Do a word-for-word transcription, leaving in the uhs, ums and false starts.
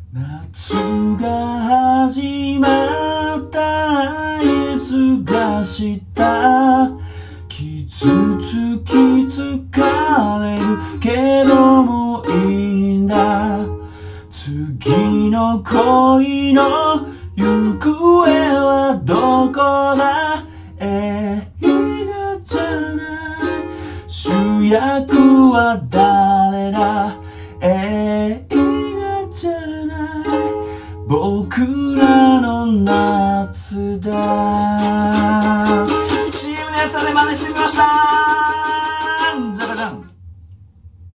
夏が始まったいつがした傷つき疲れるけどもいいんだ次の恋の行方はどこだ映画じゃない主役は誰だ映画じゃない僕らの夏だ シーエム のやつで真似してみました。